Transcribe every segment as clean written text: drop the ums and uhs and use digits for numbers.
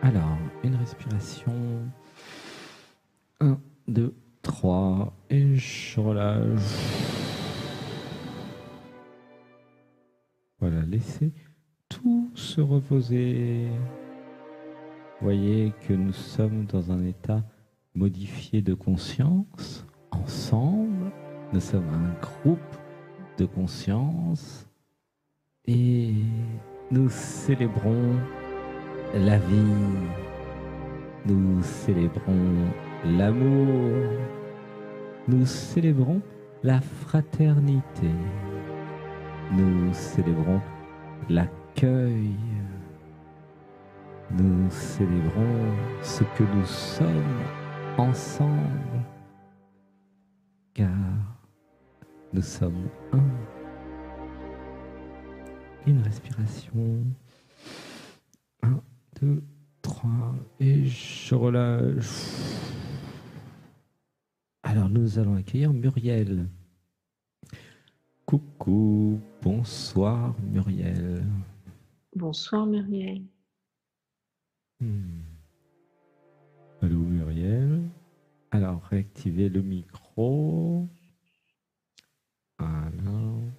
Alors, une respiration. 1, 2, 3. Et je relâche. Voilà, laissez tout se reposer. Voyez que nous sommes dans un état modifié de conscience. Ensemble, nous sommes un groupe de conscience. Et nous célébrons la vie. Nous célébrons l'amour. Nous célébrons la fraternité. Nous célébrons l'accueil. Nous célébrons ce que nous sommes ensemble, car nous sommes un. Une respiration. 1, 2, 3, et je relâche. Alors nous allons accueillir Muriel. Coucou, bonsoir Muriel. Bonsoir Muriel. Allô Muriel. Alors réactivez le micro. Voilà.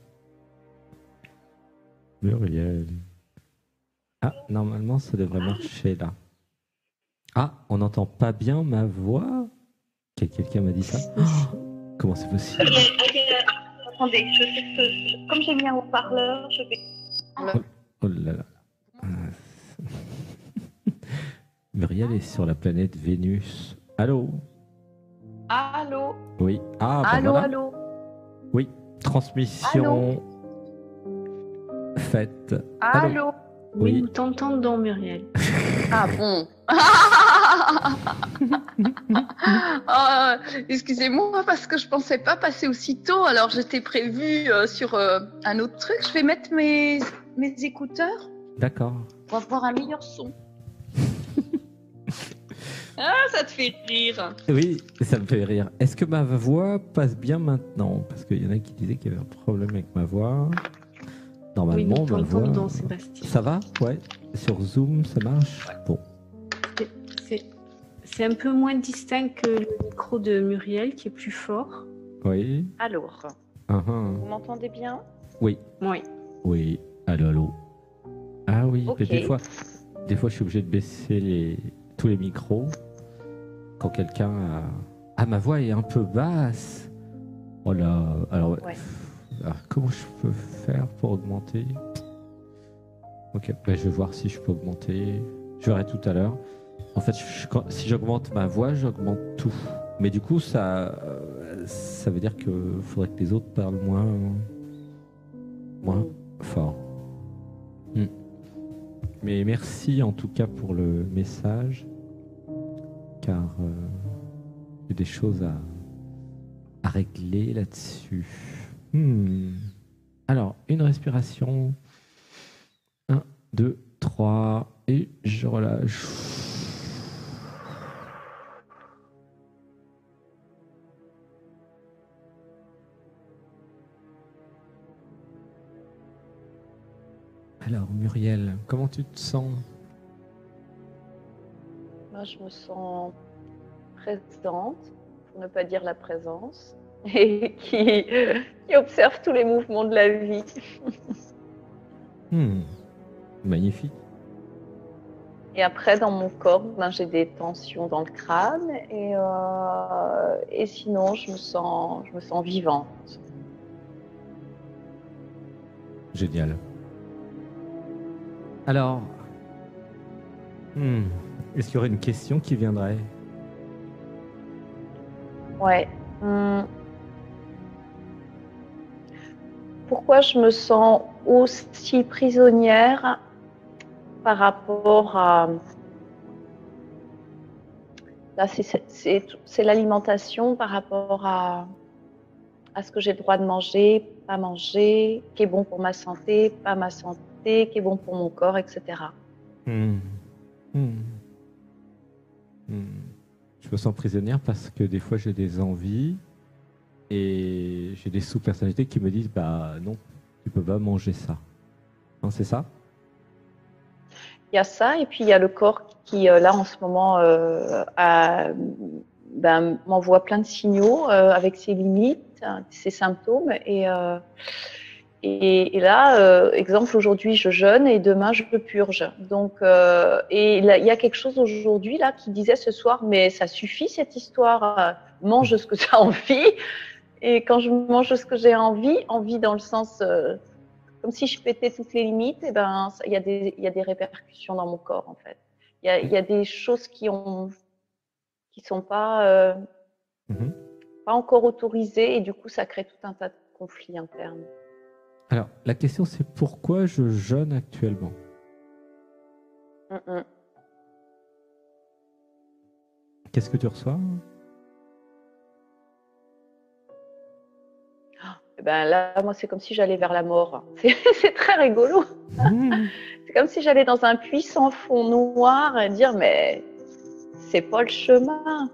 Muriel. Ah, normalement ça devrait marcher là. Ah, on n'entend pas bien ma voix. Quelqu'un m'a dit ça. Oh, comment c'est possible? Attendez, comme j'ai mis un haut-parleur, je vais... Oh là là. Muriel est sur la planète Vénus. Allô? Allô? Oui. Ah, bah allô, voilà. allô? Oui. Transmission faite. Allô? Oui, Oui. nous t'entendons Muriel. Ah bon? Excusez-moi parce que je pensais pas passer aussitôt, alors j'étais prévue sur un autre truc. Je vais mettre mes écouteurs D'accord. pour avoir un meilleur son. Ah, ça te fait rire. Oui, ça me fait rire. Est-ce que ma voix passe bien maintenant? Parce qu'il y en a qui disaient qu'il y avait un problème avec ma voix. Normalement, oui, nous ma voix... t'entendons Sébastien. Ça va? Ouais. Sur Zoom, ça marche? Ouais. Bon. C'est un peu moins distinct que le micro de Muriel qui est plus fort. Oui. Alors, Uh-huh. vous m'entendez bien? Oui. Oui. Oui. Allô, allô. Ah oui, Ok. mais des fois, je suis obligé de baisser tous les micros quand quelqu'un a... Ah, ma voix est un peu basse. Oh là, alors... Ouais. Alors, comment je peux faire pour augmenter? Ok, bah, je vais voir si je peux augmenter. Je verrai tout à l'heure. En fait, si j'augmente ma voix, j'augmente tout. Mais du coup, ça veut dire qu'il faudrait que les autres parlent moins fort. Mais merci en tout cas pour le message, car il y a des choses à régler là-dessus. Alors, une respiration. 1, 2, 3, et je relâche. Alors, Muriel, comment tu te sens? Moi, je me sens présente, pour ne pas dire la présence, et qui observe tous les mouvements de la vie. Magnifique. Et après, dans mon corps, j'ai des tensions dans le crâne, et sinon, je me sens vivante. Génial. Alors, est-ce qu'il y aurait une question qui viendrait? Ouais. Pourquoi je me sens aussi prisonnière par rapport à... Là, c'est l'alimentation par rapport à ce que j'ai le droit de manger, pas manger, qui est bon pour ma santé, pas ma santé, qui est bon pour mon corps, etc. Je me sens prisonnière parce que des fois j'ai des envies et j'ai des sous-personnalités qui me disent bah non, tu peux pas manger ça. Non, c'est ça? il y a ça, et puis il y a le corps qui, là, en ce moment, m'envoie plein de signaux avec ses limites, ses symptômes. Et là, exemple, aujourd'hui, je jeûne et demain, je purge. Donc, et là, il y a quelque chose aujourd'hui là qui disait ce soir, mais ça suffit cette histoire. Mange ce que tu as envie. Et quand je mange ce que j'ai envie dans le sens comme si je pétais toutes les limites, et ben, il y a des répercussions dans mon corps en fait. Il y a des choses qui sont pas pas encore autorisées, et du coup, ça crée tout un tas de conflits internes. Alors, la question c'est pourquoi je jeûne actuellement? Qu'est-ce que tu reçois? Ben là, moi, c'est comme si j'allais vers la mort. C'est très rigolo. C'est comme si j'allais dans un puits sans fond noir et dire, mais c'est pas le chemin.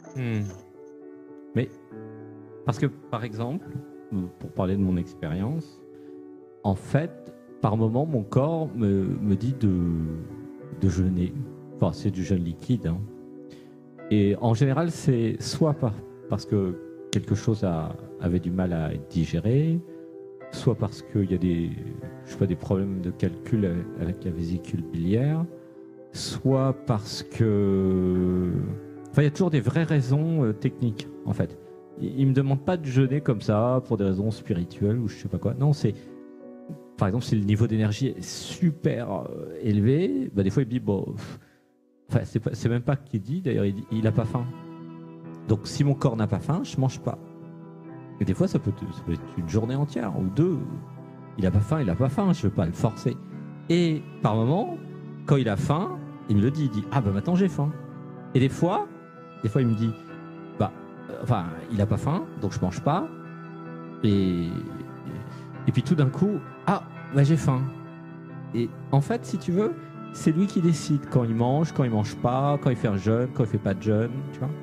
Mais, parce que, par exemple, pour parler de mon expérience, en fait, par moment, mon corps me dit de jeûner. Enfin, c'est du jeûne liquide. Hein. Et en général, c'est soit parce que quelque chose avait du mal à être digéré, soit parce qu'il y a des problèmes de calcul avec la vésicule biliaire, soit parce que... Enfin, il y a toujours des vraies raisons techniques, en fait. Il ne me demande pas de jeûner comme ça pour des raisons spirituelles ou je sais pas quoi. Non, c'est... Par exemple, si le niveau d'énergie est super élevé, bah, des fois il me dit, bon... Enfin, c'est même pas qu'il dit, d'ailleurs, il n'a pas faim. Donc, si mon corps n'a pas faim, je mange pas. Et des fois, ça peut être une journée entière ou deux. Il n'a pas faim, je ne veux pas le forcer. Et par moment, quand il a faim, il me le dit, il dit, ah bah maintenant j'ai faim. Et des fois, il me dit, il n'a pas faim, donc je mange pas. Et puis tout d'un coup, ah, bah j'ai faim. Et en fait, si tu veux, c'est lui qui décide quand il mange pas, quand il fait un jeûne, quand il fait pas de jeûne, tu vois.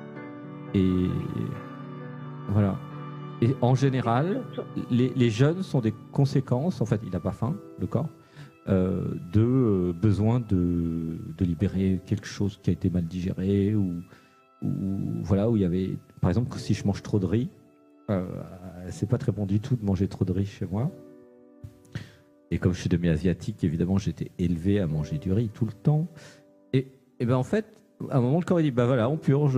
Et voilà. Et en général, les jeûnes sont des conséquences, en fait, il n'a pas faim, le corps, de besoin de libérer quelque chose qui a été mal digéré ou voilà, où il y avait, par exemple, si je mange trop de riz, c'est pas très bon du tout de manger trop de riz chez moi. Et comme je suis demi-asiatique, évidemment, j'étais élevé à manger du riz tout le temps. Et ben en fait, à un moment, le corps il dit, bah voilà, on purge,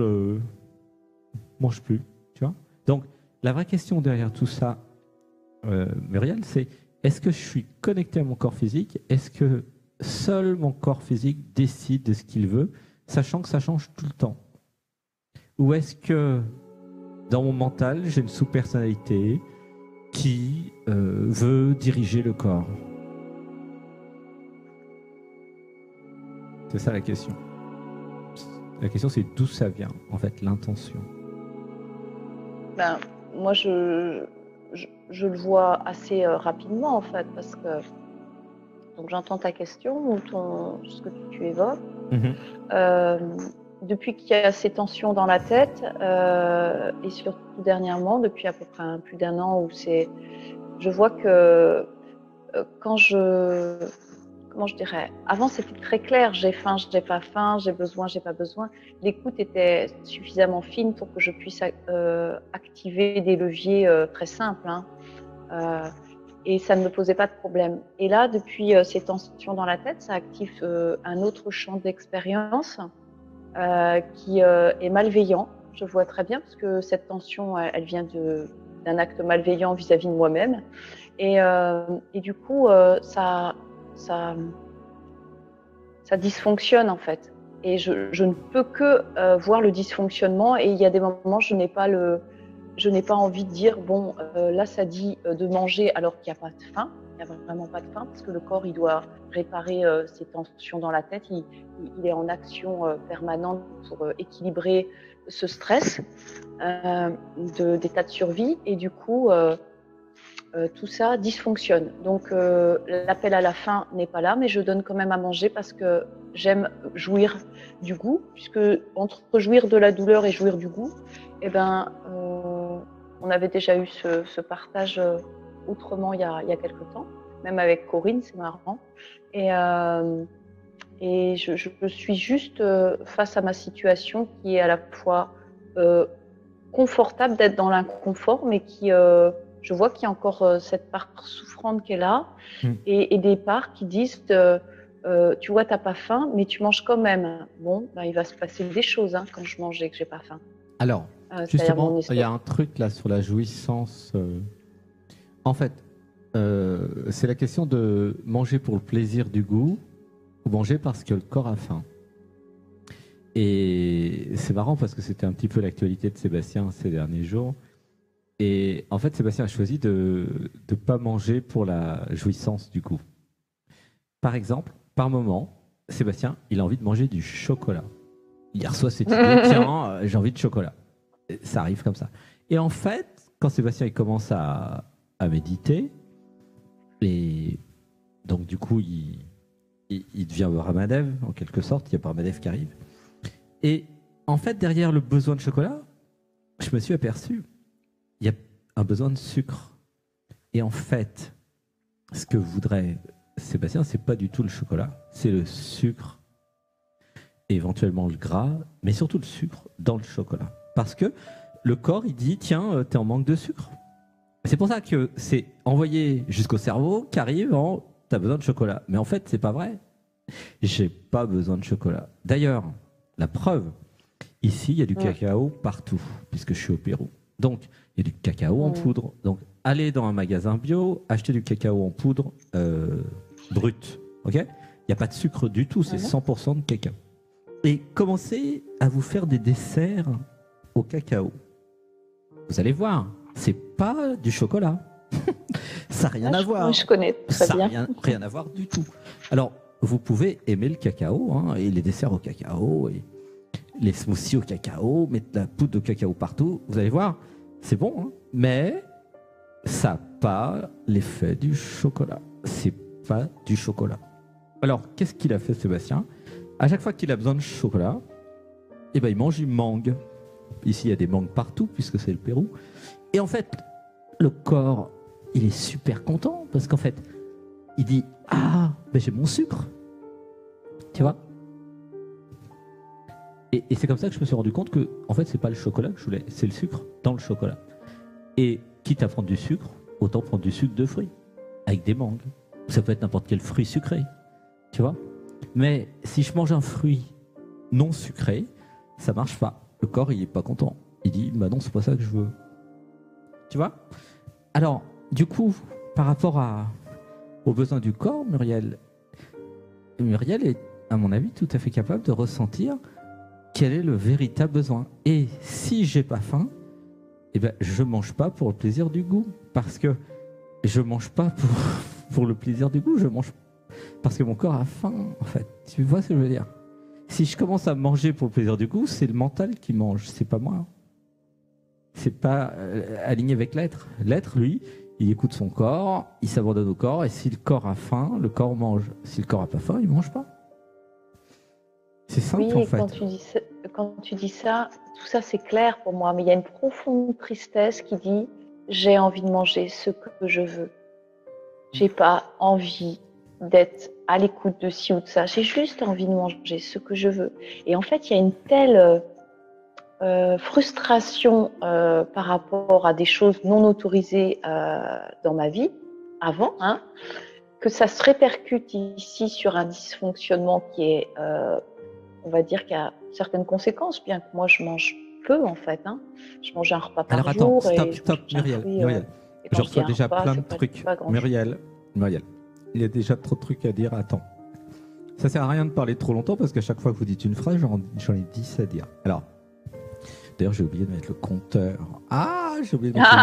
mange plus, tu vois. Donc, la vraie question derrière tout ça, Muriel, c'est est-ce que je suis connecté à mon corps physique? Est-ce que seul mon corps physique décide de ce qu'il veut, sachant que ça change tout le temps? Ou est-ce que dans mon mental, j'ai une sous-personnalité qui veut diriger le corps? C'est ça la question. La question, c'est d'où ça vient, en fait, l'intention. Ben, moi, je le vois assez rapidement, en fait, parce que donc j'entends ta question ou ce que tu évoques. Depuis qu'il y a ces tensions dans la tête, et surtout dernièrement, depuis à peu près plus d'un an, je vois que quand comment je dirais, avant c'était très clair, j'ai faim, j'ai pas faim, j'ai besoin, j'ai pas besoin. L'écoute était suffisamment fine pour que je puisse activer des leviers très simples, hein. Et ça ne me posait pas de problème. Et là, depuis ces tensions dans la tête, ça active un autre champ d'expérience qui est malveillant. Je vois très bien parce que cette tension, elle vient d'un acte malveillant vis-à-vis de moi-même. Et du coup, ça dysfonctionne en fait. Et je ne peux que voir le dysfonctionnement. Et il y a des moments, je n'ai pas envie de dire, bon, là, ça dit de manger alors qu'il n'y a pas de faim. Il n'y a vraiment pas de faim parce que le corps, il doit réparer ses tensions dans la tête. Il est en action permanente pour équilibrer ce stress d'état de survie. Et du coup, tout ça dysfonctionne. Donc, l'appel à la faim n'est pas là, mais je donne quand même à manger parce que j'aime jouir du goût, puisque entre jouir de la douleur et jouir du goût, eh ben, on avait déjà eu ce partage autrement il y a quelque temps, même avec Corinne, c'est marrant. Et je suis juste face à ma situation qui est à la fois confortable d'être dans l'inconfort, mais qui, je vois qu'il y a encore cette part souffrante qui est là, et des parts qui disent, tu vois, t'as pas faim, mais tu manges quand même. Bon, ben, il va se passer des choses quand je mange et que j'ai pas faim. Alors, justement, il y a un truc là sur la jouissance. En fait, c'est la question de manger pour le plaisir du goût ou manger parce que le corps a faim. Et c'est marrant parce que c'était un petit peu l'actualité de Sébastien ces derniers jours. Et en fait, Sébastien a choisi de ne pas manger pour la jouissance du goût. Par exemple, par moment, Sébastien, il a envie de manger du chocolat. Il reçoit cette idée, tiens, j'ai envie de chocolat. Et ça arrive comme ça. Et en fait, quand Sébastien il commence à méditer, et donc du coup, il devient Brahmadev, en quelque sorte, il y a Brahmadev qui arrive. Et en fait, derrière le besoin de chocolat, je me suis aperçu, il y a un besoin de sucre. Et en fait, ce que voudrait Sébastien, c'est pas du tout le chocolat, c'est le sucre, éventuellement le gras, mais surtout le sucre dans le chocolat. Parce que le corps, il dit, tiens, t'es en manque de sucre. C'est pour ça que c'est envoyé jusqu'au cerveau qu'arrive en, t'as besoin de chocolat. Mais en fait, c'est pas vrai. J'ai pas besoin de chocolat. D'ailleurs, la preuve, ici, il y a du cacao partout, puisque je suis au Pérou. Donc, il y a du cacao en poudre. Donc, allez dans un magasin bio, achetez du cacao en poudre brut. Ok ? Il n'y a pas de sucre du tout, c'est 100% de cacao. Et commencez à vous faire des desserts au cacao. Vous allez voir, c'est pas du chocolat. Ça n'a rien à voir. Je connais très bien. Ça n'a rien à voir du tout. Alors, vous pouvez aimer le cacao, et les desserts au cacao, et les smoothies au cacao, mettre de la poudre de cacao partout. Vous allez voir, c'est bon, mais ça n'a pas l'effet du chocolat. C'est pas du chocolat. Alors, qu'est-ce qu'il a fait, Sébastien ? À chaque fois qu'il a besoin de chocolat, eh ben, il mange une mangue. Ici, il y a des mangues partout, puisque c'est le Pérou. Et en fait, le corps, il est super content, parce qu'en fait, il dit « Ah, ben j'ai mon sucre !» Tu vois ? Et c'est comme ça que je me suis rendu compte que, en fait, c'est pas le chocolat que je voulais, c'est le sucre dans le chocolat. Et quitte à prendre du sucre, autant prendre du sucre de fruits, avec des mangues. Ça peut être n'importe quel fruit sucré, tu vois ? Mais si je mange un fruit non sucré, ça marche pas. Le corps, il est pas content. Il dit, bah non, c'est pas ça que je veux. Tu vois ? Alors, du coup, par rapport aux besoins du corps, Muriel est, à mon avis, tout à fait capable de ressentir quel est le véritable besoin. Et si j'ai pas faim, eh ben, je mange pas pour le plaisir du goût. Parce que je mange pas pour le plaisir du goût, je mange parce que mon corps a faim, en fait. Tu vois ce que je veux dire ? Si je commence à manger pour le plaisir du goût, c'est le mental qui mange, c'est pas moi. C'est pas aligné avec l'être. L'être, lui, il écoute son corps, il s'abandonne au corps, et si le corps a faim, le corps mange. Si le corps a pas faim, il mange pas. C'est simple, en fait. Quand tu dis ça, tout ça c'est clair pour moi, mais il y a une profonde tristesse qui dit j'ai envie de manger ce que je veux. J'ai pas envie d'être à l'écoute de ci ou de ça. J'ai juste envie de manger ce que je veux. Et en fait, il y a une telle frustration par rapport à des choses non autorisées dans ma vie, avant, que ça se répercute ici sur un dysfonctionnement qui est, on va dire, qui a certaines conséquences, bien que moi je mange peu en fait. Je mange un repas par jour. Alors attends, stop, Muriel. Je reçois déjà plein de trucs. Muriel, il y a déjà trop de trucs à dire. Attends. Ça sert à rien de parler trop longtemps parce qu'à chaque fois que vous dites une phrase, j'en ai 10 à dire. Alors, d'ailleurs, j'ai oublié de mettre le compteur. Ah, j'ai oublié de mettre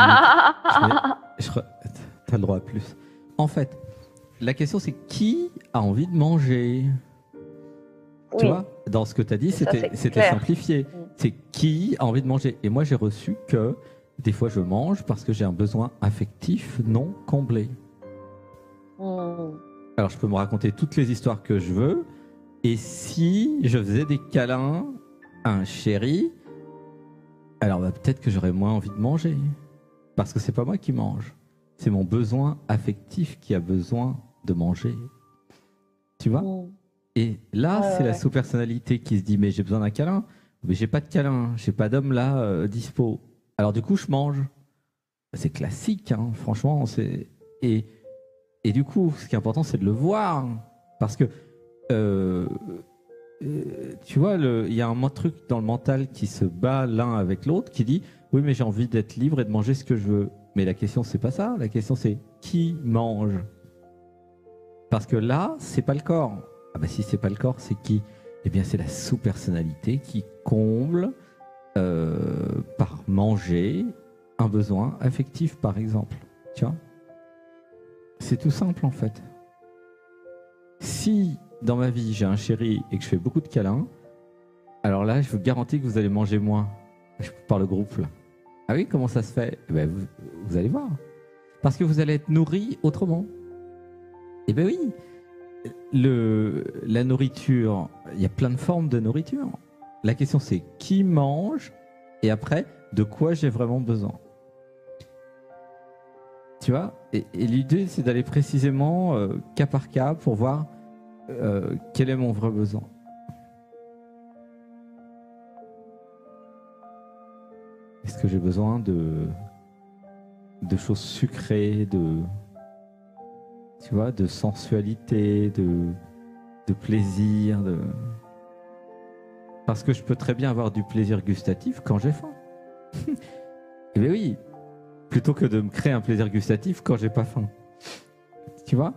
le T'as le droit à plus. En fait, la question c'est qui a envie de manger ? Oui. Tu vois, dans ce que tu as dit, c'était simplifié. C'est qui a envie de manger ? Et moi, j'ai reçu que des fois, je mange parce que j'ai un besoin affectif non comblé. Alors, je peux me raconter toutes les histoires que je veux. Et si je faisais des câlins à un chéri, alors peut-être que j'aurais moins envie de manger. Parce que c'est pas moi qui mange. C'est mon besoin affectif qui a besoin de manger. Tu vois ? Et là, Ouais, c'est ouais, la ouais. sous-personnalité qui se dit, mais j'ai besoin d'un câlin, mais j'ai pas de câlin, j'ai pas d'homme là dispo. Alors du coup, je mange. C'est classique, hein, franchement. Et, et du coup, ce qui est important, c'est de le voir. Parce que, euh, tu vois, il y a un truc dans le mental qui se bat l'un avec l'autre, qui dit, oui, mais j'ai envie d'être libre et de manger ce que je veux. Mais la question, c'est pas ça. La question, c'est qui mange. Parce que là, c'est pas le corps. Ah bah si c'est pas le corps, c'est qui? Eh bien, c'est la sous-personnalité qui comble par manger un besoin affectif, par exemple. Tu vois? C'est tout simple en fait. Si dans ma vie j'ai un chéri et que je fais beaucoup de câlins, alors là, je vous garantis que vous allez manger moins. Je parle le groupe là. Ah oui, comment ça se fait? Eh ben, vous allez voir. Parce que vous allez être nourri autrement. Eh bien oui, la nourriture, il y a plein de formes de nourriture. La question c'est qui mange et après, de quoi j'ai vraiment besoin. Tu vois? Et l'idée c'est d'aller précisément cas par cas pour voir quel est mon vrai besoin. Est-ce que j'ai besoin de choses sucrées, tu vois, de sensualité, de plaisir, parce que je peux très bien avoir du plaisir gustatif quand j'ai faim. Eh bien oui, plutôt que de me créer un plaisir gustatif quand j'ai pas faim. Tu vois?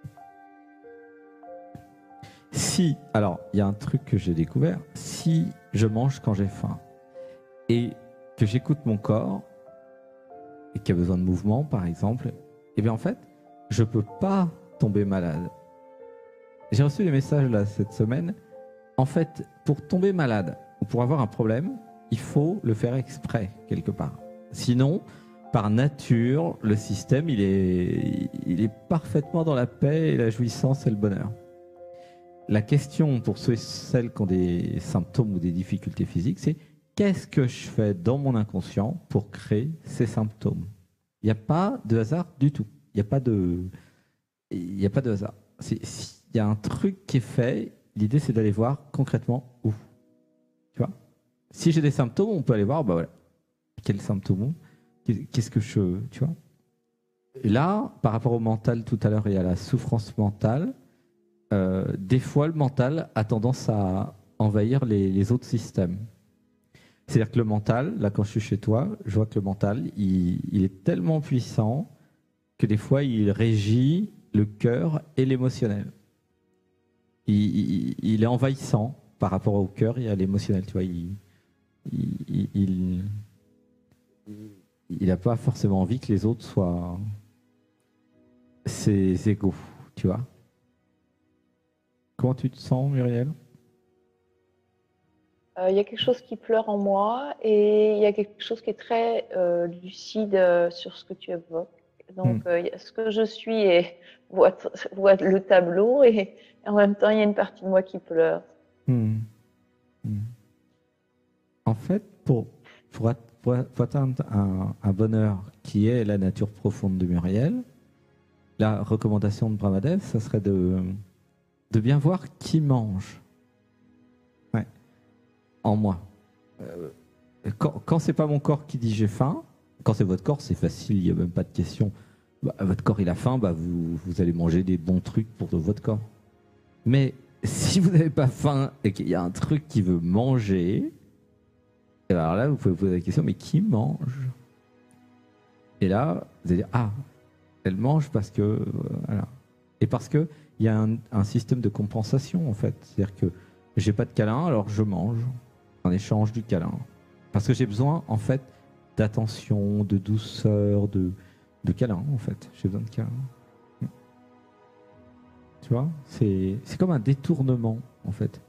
Si, alors, il y a un truc que j'ai découvert, si je mange quand j'ai faim et que j'écoute mon corps et qui a besoin de mouvement, par exemple, eh bien en fait, je peux pas tomber malade. J'ai reçu des messages là cette semaine. En fait, pour tomber malade ou pour avoir un problème, il faut le faire exprès quelque part. Sinon, par nature, le système, il est parfaitement dans la paix et la jouissance et le bonheur. La question pour ceux et celles qui ont des symptômes ou des difficultés physiques, c'est qu'est-ce que je fais dans mon inconscient pour créer ces symptômes? Il n'y a pas de hasard du tout. Il n'y a pas de hasard. Il y a un truc qui est fait. L'idée, c'est d'aller voir concrètement où. Tu vois? Si j'ai des symptômes, on peut aller voir, bah voilà, quels symptômes? Qu'est-ce que tu vois? Et là, par rapport au mental tout à l'heure et à la souffrance mentale, des fois, le mental a tendance à envahir les autres systèmes. C'est-à-dire que le mental, là, quand je suis chez toi, je vois que le mental, il est tellement puissant que des fois, il régit le cœur et l'émotionnel. Il est envahissant par rapport au cœur et à l'émotionnel. Tu vois, il n'a pas forcément envie que les autres soient ses égaux. Tu vois? Comment tu te sens, Muriel? Il y a quelque chose qui pleure en moi et il y a quelque chose qui est très lucide sur ce que tu évoques. Donc, ce que je suis voit, voit le tableau et en même temps, il y a une partie de moi qui pleure. Hmm. Hmm. En fait, pour atteindre un bonheur qui est la nature profonde de Muriel, la recommandation de Brahmadev, ça serait de bien voir qui mange. Ouais. En moi. Quand c'est pas mon corps qui dit j'ai faim, quand c'est votre corps, c'est facile, il n'y a même pas de question. Bah, votre corps il a faim, bah, vous allez manger des bons trucs pour votre corps. Mais si vous n'avez pas faim et qu'il y a un truc qui veut manger, et alors là, vous pouvez poser la question, mais qui mange? Et là, vous allez dire, ah, elle mange parce que... voilà. Et parce qu'il y a un système de compensation, en fait. C'est-à-dire que j'ai pas de câlin, alors je mange en échange du câlin. Parce que j'ai besoin, en fait, d'attention, de douceur, de câlin, en fait. J'ai besoin de câlin. Tu vois? C'est comme un détournement, en fait.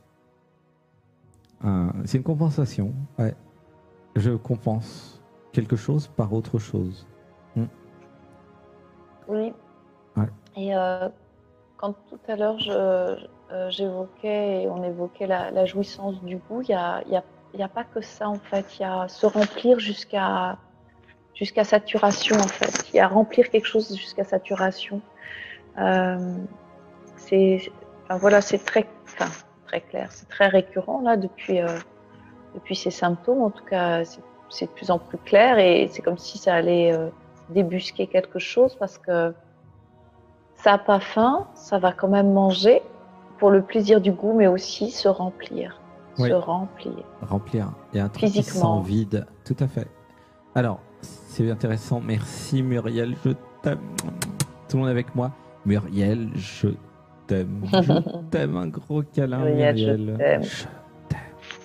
C'est une compensation. Ouais. Je compense quelque chose par autre chose. Oui. Ouais. Et quand tout à l'heure j'évoquais et on évoquait la jouissance du goût, il y a pas que ça en fait. Il y a se remplir jusqu'à saturation en fait. Il y a remplir quelque chose jusqu'à saturation. C'est Enfin, voilà, c'est très clair, c'est très récurrent là depuis ces symptômes. En tout cas, c'est de plus en plus clair et c'est comme si ça allait débusquer quelque chose parce que ça n'a pas faim, ça va quand même manger pour le plaisir du goût, mais aussi se remplir. Oui. Se remplir. Remplir. Il y a un truc qui Physiquement. sent vide. Tout à fait. Alors, c'est intéressant. Merci Muriel, je t'aime. Tout le monde avec moi. Muriel, je t'aime. Je t'aime. Un gros câlin, Muriel, Muriel. je t'aime. Je t'aime.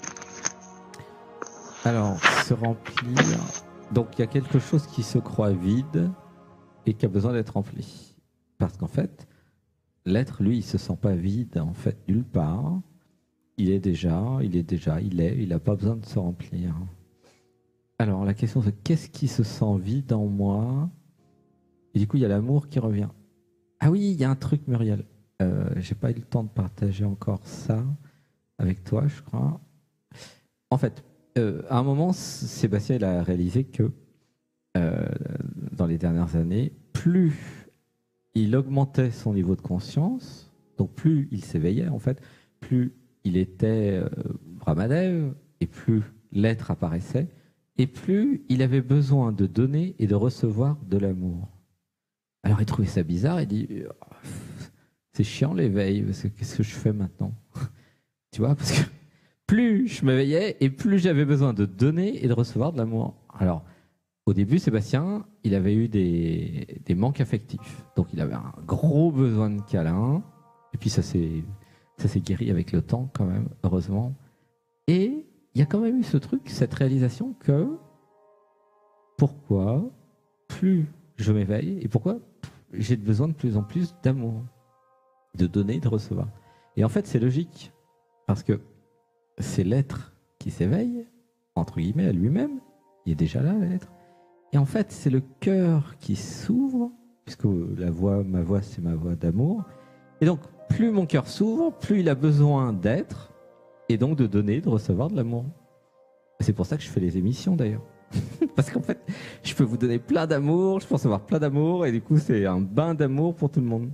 Alors, se remplir. Donc, il y a quelque chose qui se croit vide et qui a besoin d'être rempli. Parce qu'en fait, l'être, lui, il se sent pas vide, en fait, nulle part. Il n'a pas besoin de se remplir. Alors, la question, c'est qu'est-ce qui se sent vide en moi? Et du coup, il y a l'amour qui revient. Ah oui, il y a un truc, Muriel. J'ai pas eu le temps de partager encore ça avec toi, je crois. En fait, à un moment, Sébastien il a réalisé que dans les dernières années, plus il augmentait son niveau de conscience, donc plus il s'éveillait, en fait, plus il était Brahmadev, et plus l'être apparaissait, et plus il avait besoin de donner et de recevoir de l'amour. Alors il trouvait ça bizarre, il dit c'est chiant l'éveil, parce que qu'est-ce que je fais maintenant? Tu vois, parce que plus je m'éveillais et plus j'avais besoin de donner et de recevoir de l'amour. Alors, au début, Sébastien, il avait eu des manques affectifs. Donc il avait un gros besoin de câlin, et puis ça s'est guéri avec le temps quand même, heureusement. Et il y a quand même eu ce truc, cette réalisation que pourquoi plus je m'éveille et pourquoi j'ai besoin de plus en plus d'amour, de donner, de recevoir. Et en fait, c'est logique parce que c'est l'être qui s'éveille, entre guillemets, à lui-même. Il est déjà là, l'être. Et en fait, c'est le cœur qui s'ouvre, puisque ma voix, c'est ma voix d'amour. Et donc, plus mon cœur s'ouvre, plus il a besoin d'être, et donc de donner, de recevoir de l'amour. C'est pour ça que je fais les émissions, d'ailleurs. Parce qu'en fait, je peux vous donner plein d'amour, je peux recevoir plein d'amour, et du coup, c'est un bain d'amour pour tout le monde.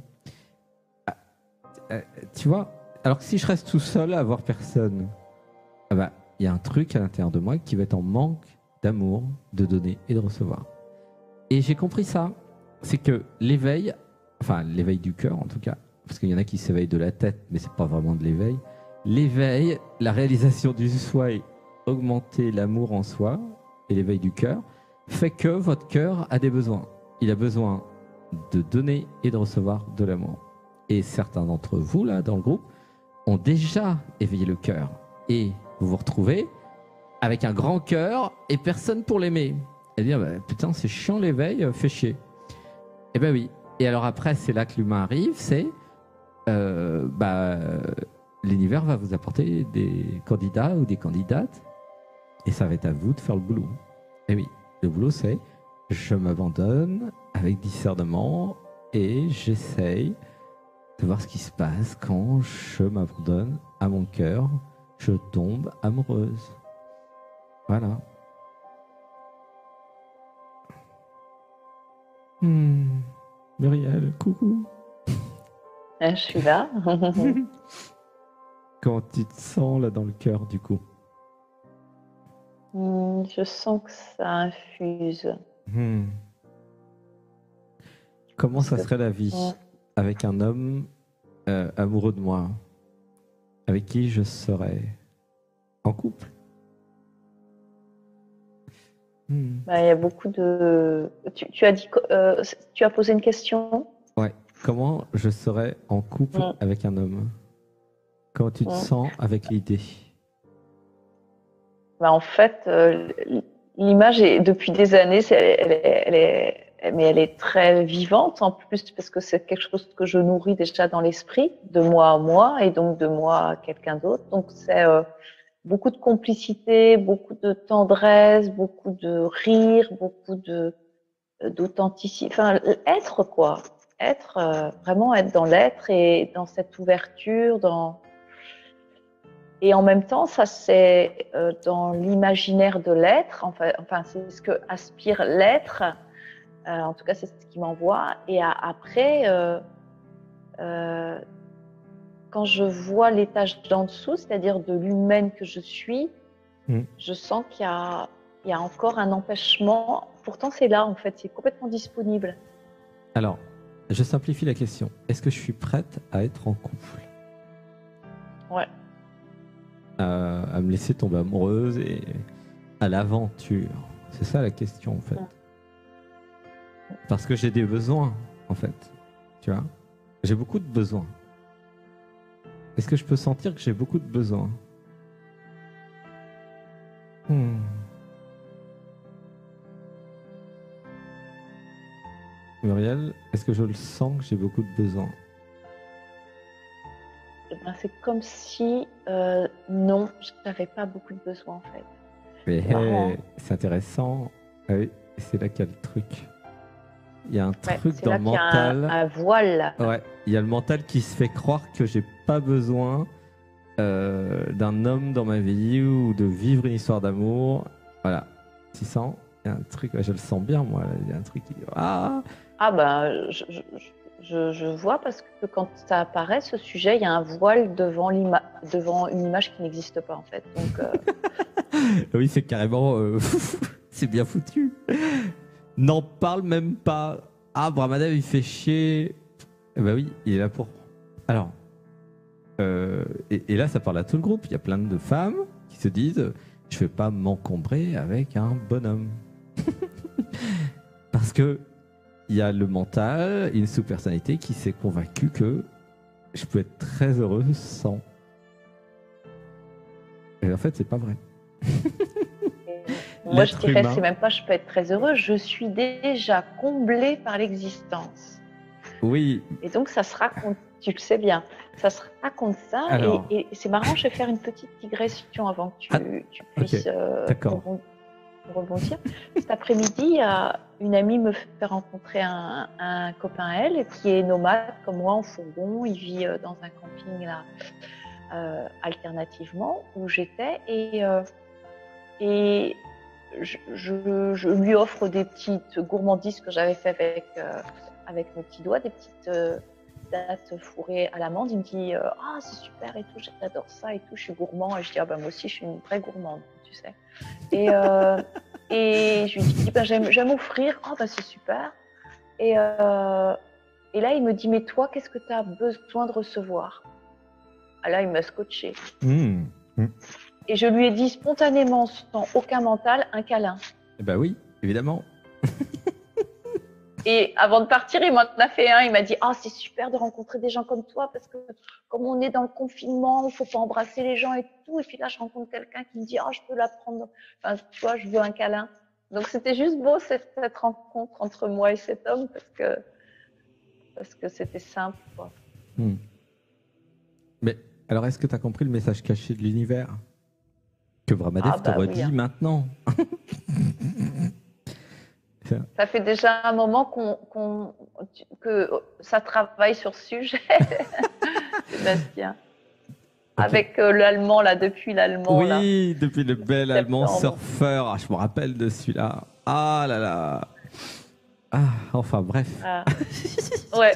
Tu vois, alors que si je reste tout seul à avoir personne, il y a un truc à l'intérieur de moi qui va être en manque d'amour, de donner et de recevoir. Et j'ai compris ça, c'est que l'éveil du cœur en tout cas, parce qu'il y en a qui s'éveillent de la tête, mais c'est pas vraiment de l'éveil. L'éveil, la réalisation du soi et augmenter l'amour en soi, et l'éveil du cœur, fait que votre cœur a des besoins. Il a besoin de donner et de recevoir de l'amour. Et certains d'entre vous, là, dans le groupe, ont déjà éveillé le cœur. Et vous vous retrouvez avec un grand cœur et personne pour l'aimer. Et dire, putain, c'est chiant l'éveil, fait chier. Eh ben oui. Et alors après, c'est là que l'humain arrive, c'est l'univers va vous apporter des candidats ou des candidates et ça va être à vous de faire le boulot. Et oui, le boulot c'est je m'abandonne avec discernement et j'essaye de voir ce qui se passe quand je m'abandonne à mon cœur, je tombe amoureuse. Voilà. Muriel, coucou. Je suis là. Comment tu te sens là dans le cœur du coup? Je sens que ça infuse. Comment ça serait la vie avec un homme amoureux de moi, avec qui je serais en couple? Il y a beaucoup de... Tu as dit, tu as posé une question? Ouais. Comment je serais en couple avec un homme? Comment tu te sens avec l'idée? En fait, l'image est depuis des années, elle est très vivante en plus parce que c'est quelque chose que je nourris déjà dans l'esprit, de moi à moi et donc de moi à quelqu'un d'autre. Donc c'est beaucoup de complicité, beaucoup de tendresse, beaucoup de rire, beaucoup d'authenticité. Enfin, être quoi, vraiment être dans l'être et dans cette ouverture, et en même temps, ça c'est dans l'imaginaire de l'être. Enfin, c'est ce que aspire l'être. En tout cas, c'est ce qui m'envoie. Et après, quand je vois l'étage d'en dessous, c'est-à-dire de l'humaine que je suis, je sens qu'il y a encore un empêchement. Pourtant, c'est là, en fait, c'est complètement disponible. Alors, je simplifie la question. Est-ce que je suis prête à être en couple? Ouais. À me laisser tomber amoureuse et à l'aventure. C'est ça la question, en fait. Parce que j'ai des besoins, en fait. Tu vois? J'ai beaucoup de besoins. Est-ce que je peux sentir que j'ai beaucoup de besoins? Muriel, est-ce que je le sens que j'ai beaucoup de besoins? Ben, c'est comme si, non, je n'avais pas beaucoup de besoins, en fait. Mais marrant, hein. c'est intéressant. Ah oui, c'est là qu'il y a le truc. Il y a un truc c'est dans là le qu'il y a mental. un voile. Ouais, il y a le mental qui se fait croire que j'ai pas besoin d'un homme dans ma vie ou de vivre une histoire d'amour. Voilà, 600. Il y a un truc, je le sens bien moi. Il y a un truc qui. Ah Ben, je vois parce que quand ça apparaît, ce sujet, il y a un voile devant une image qui n'existe pas, en fait. Donc, oui, c'est carrément. C'est bien foutu. N'en parle même pas. Ah, Brahmadev, il fait chier. Bah oui, il est là pour. Alors. Et là, ça parle à tout le groupe. Il y a plein de femmes qui se disent je vais pas m'encombrer avec un bonhomme. Parce que il y a le mental, une sous-personnalité qui s'est convaincue que je peux être très heureuse sans. Et en fait, c'est pas vrai. moi, je dirais, c'est même pas je peux être très heureuse, je suis déjà comblée par l'existence. Oui. Et donc, ça se raconte, tu le sais bien, ça se raconte ça. Alors... Et c'est marrant, je vais faire une petite digression avant que tu puisses rebondir. Cet après-midi, il y a une amie me fait rencontrer un copain à elle qui est nomade comme moi en fourgon. Il vit dans un camping là, alternativement où j'étais et je lui offre des petites gourmandises que j'avais fait avec mes petits doigts, des petites dattes fourrées à l'amande. Il me dit ah c'est super et tout, j'adore ça et tout, je suis gourmand. Et je dis ah ben moi aussi je suis une vraie gourmande, tu sais. Et je lui dis ben j'aime offrir. Ah ben c'est super. Et là il me dit mais toi qu'est-ce que tu as besoin de recevoir? Ah là il m'a scotché. Et je lui ai dit spontanément, sans aucun mental, un câlin. Bah oui, évidemment. Et avant de partir, il m'en a fait un. Il m'a dit « Ah, c'est super de rencontrer des gens comme toi parce que comme on est dans le confinement, il ne faut pas embrasser les gens et tout. » Et puis là, je rencontre quelqu'un qui me dit « Ah, je peux la prendre. Enfin, tu vois, je veux un câlin. » Donc, c'était juste beau cette rencontre entre moi et cet homme parce que c'était simple, quoi. Mais alors, est-ce que tu as compris le message caché de l'univers que Brahmadev t'aurait dit maintenant? Ça fait déjà un moment que ça travaille sur ce sujet, Sébastien. Okay. Avec l'allemand, là, depuis l'allemand. Oui, là. Depuis le bel allemand surfeur. Ah, je me rappelle de celui-là. Ah là là. Ah, enfin, bref. Ah. Ouais.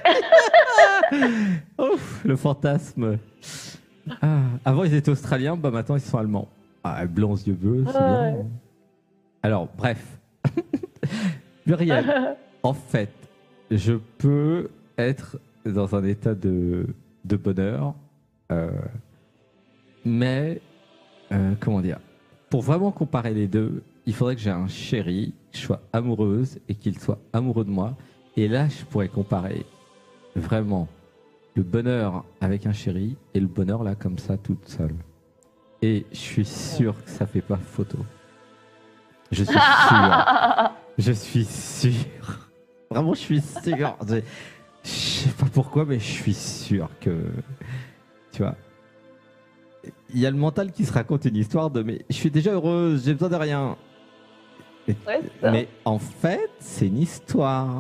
Ouf, le fantasme. Ah, avant, ils étaient australiens, bah maintenant, ils sont allemands. Ah, blancs aux yeux bleus, c'est bien. Alors, bref. Muriel, en fait, je peux être dans un état de bonheur, mais, comment dire, pour vraiment comparer les deux, il faudrait que j'ai un chéri, que je sois amoureuse et qu'il soit amoureux de moi. Et là, je pourrais comparer vraiment le bonheur avec un chéri et le bonheur là, comme ça, toute seule. Et je suis sûr que ça fait pas photo. Je suis sûr. Je suis sûr. Vraiment, je suis sûr. Je sais pas pourquoi, mais je suis sûr que... Tu vois, il y a le mental qui se raconte une histoire de « mais je suis déjà heureuse, j'ai besoin de rien ». Mais en fait, c'est une histoire.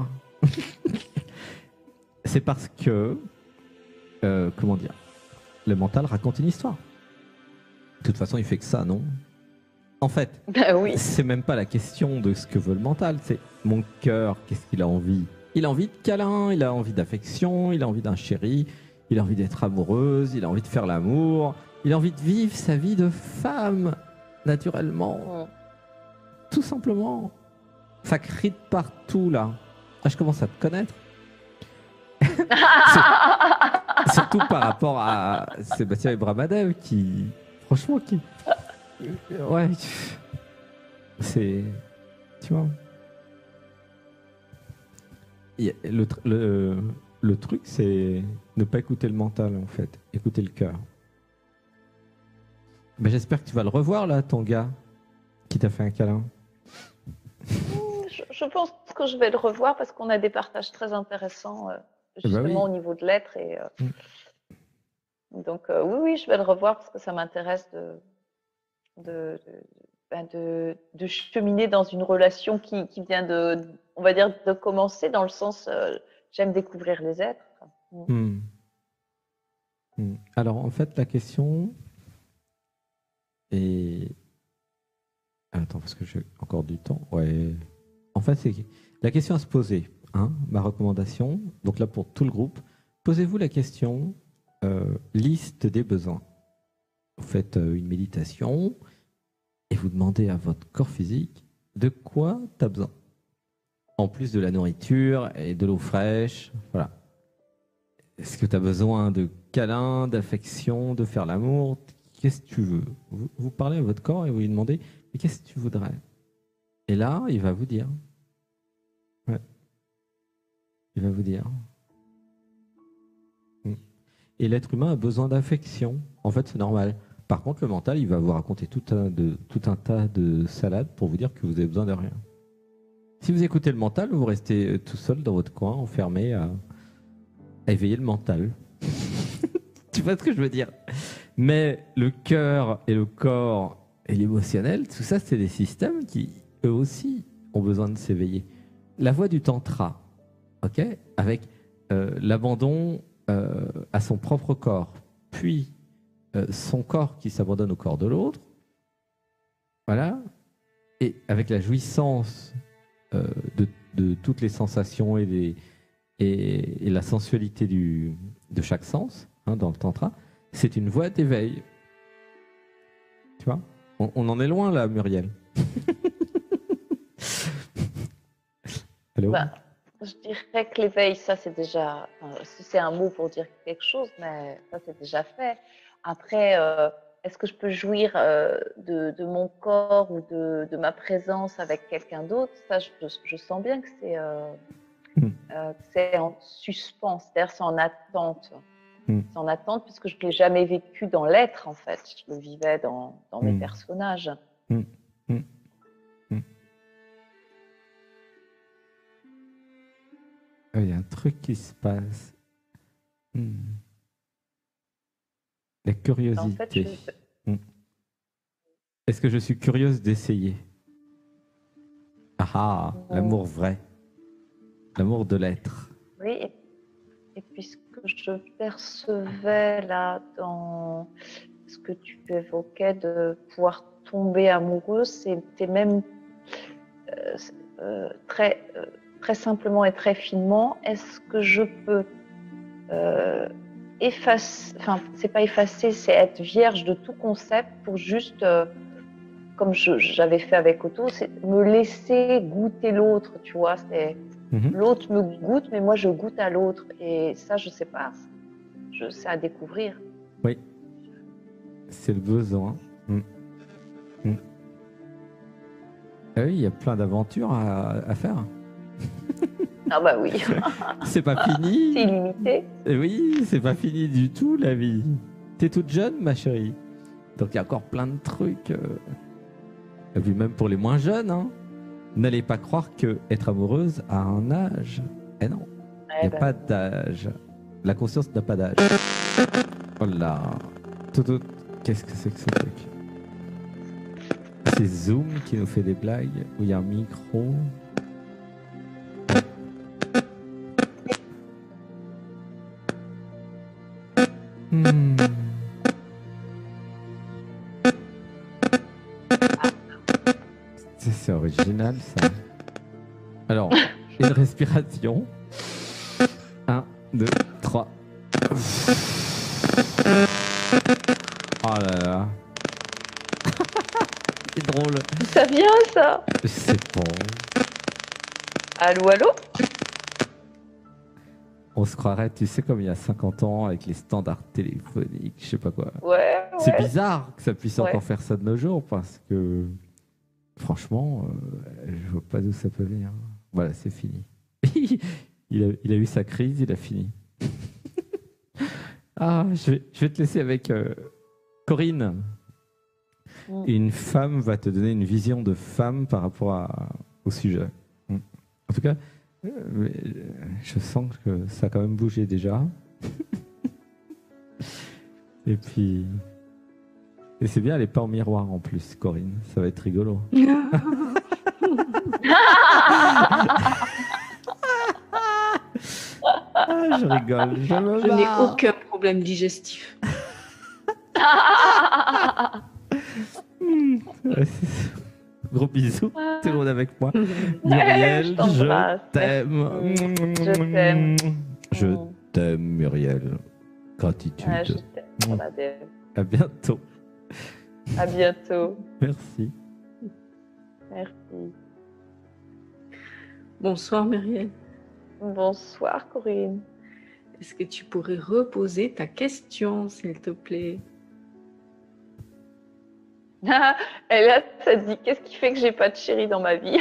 C'est parce que... comment dire, le mental raconte une histoire. De toute façon, il fait que ça, non? En fait, oui. C'est même pas la question de ce que veut le mental, c'est mon cœur, qu'est-ce qu'il a envie? Il a envie de câlin, il a envie d'affection, il a envie d'un chéri, il a envie d'être amoureuse, il a envie de faire l'amour, il a envie de vivre sa vie de femme, naturellement. Tout simplement. Ça crie de partout, là. Ah, je commence à te connaître. Surtout par rapport à Sébastien Ibrahimovic qui, franchement, qui... Ouais, c'est... Tu vois. Le truc, c'est ne pas écouter le mental, en fait. Écouter le cœur. Mais j'espère que tu vas le revoir, là, ton gars, qui t'a fait un câlin. Je pense que je vais le revoir parce qu'on a des partages très intéressants, justement au niveau de l'être. Donc, oui, je vais le revoir parce que ça m'intéresse de cheminer dans une relation qui vient on va dire, de commencer dans le sens, j'aime découvrir les êtres. Alors, en fait, la question est... Attends, parce que j'ai encore du temps. Ouais. En fait, c'est la question à se poser. Hein, ma recommandation, donc là pour tout le groupe, posez-vous la question, liste des besoins. Vous faites une méditation et vous demandez à votre corps physique de quoi tu as besoin. En plus de la nourriture et de l'eau fraîche, voilà. Est-ce que tu as besoin de câlins, d'affection, de faire l'amour? Qu'est-ce que tu veux? Vous parlez à votre corps et vous lui demandez, mais qu'est-ce que tu voudrais? Et là, il va vous dire. Ouais. Il va vous dire. Et l'être humain a besoin d'affection. En fait, c'est normal. Par contre, le mental, il va vous raconter tout un tas de salades pour vous dire que vous avez besoin de rien. Si vous écoutez le mental, vous restez tout seul dans votre coin, enfermé à éveiller le mental. Tu vois ce que je veux dire? Mais le cœur et le corps et l'émotionnel, tout ça, c'est des systèmes qui, eux aussi, ont besoin de s'éveiller. La voie du tantra, ok, avec l'abandon à son propre corps, puis son corps qui s'abandonne au corps de l'autre, voilà, et avec la jouissance de toutes les sensations et la sensualité de chaque sens, hein, dans le tantra, c'est une voie d'éveil. Tu vois, on en est loin là, Muriel. Allô? Je dirais que l'éveil, ça c'est déjà, si c'est un mot pour dire quelque chose, mais ça c'est déjà fait. Après, est-ce que je peux jouir de mon corps ou de ma présence avec quelqu'un d'autre? Ça, je sens bien que c'est en suspens, c'est-à-dire c'est en attente. C'est en attente puisque je ne l'ai jamais vécu dans l'être en fait, je le vivais dans mes personnages. Il y a un truc qui se passe. La curiosité. En fait, est-ce que je suis curieuse d'essayer? L'amour vrai. L'amour de l'être. Oui, et puis ce que je percevais là dans ce que tu évoquais de pouvoir tomber amoureux, c'était même très simplement et très finement, est-ce que je peux effacer, enfin c'est pas effacer, c'est être vierge de tout concept pour juste, comme j'avais fait avec Otto, c'est me laisser goûter l'autre, tu vois, l'autre me goûte, mais moi je goûte à l'autre, et ça je sais pas, c'est à découvrir. Oui, c'est le besoin. Ah oui, il y a plein d'aventures à faire. Ah bah oui. C'est pas fini. C'est illimité. Oui, c'est pas fini du tout la vie. T'es toute jeune, ma chérie. Donc il y a encore plein de trucs. Et puis même pour les moins jeunes, hein. N'allez pas croire que être amoureuse a un âge. Eh non, il n'y a pas d'âge. La conscience n'a pas d'âge. Oh là. Qu'est-ce que c'est que ce truc? C'est Zoom qui nous fait des blagues où il y a un micro. C'est original ça. Alors, une respiration. 1, 2, 3. Oh là là. C'est drôle. Ça vient, ça? C'est bon. Allô, allô? On se croirait, tu sais, comme il y a 50 ans avec les standards téléphoniques, je sais pas quoi. Ouais, C'est ouais. bizarre que ça puisse Ouais. encore faire ça de nos jours parce que, franchement, je vois pas d'où ça peut venir. Voilà, c'est fini. Il a eu sa crise, il a fini. Ah, je vais te laisser avec Corinne. Mm. Une femme va te donner une vision de femme par rapport au sujet. En tout cas, je sens que ça a quand même bougé déjà. Et puis... Et c'est bien, elle n'est pas en miroir en plus, Corinne. Ça va être rigolo. Ah, je rigole. Je me Je n'ai marre. aucun problème digestif. Ouais, c'est- Gros bisous. Tout le monde avec moi. je Muriel, t'embrasse. je t'aime. Je t'aime. Je t'aime, Muriel. Gratitude. Ouais, je t'aime, Adèle. À bientôt. À bientôt. Merci. Merci. Bonsoir Muriel. Bonsoir, Corinne. Est-ce que tu pourrais reposer ta question, s'il te plaît? Et là, ça te dit, qu'est-ce qui fait que j'ai pas de chéri dans ma vie?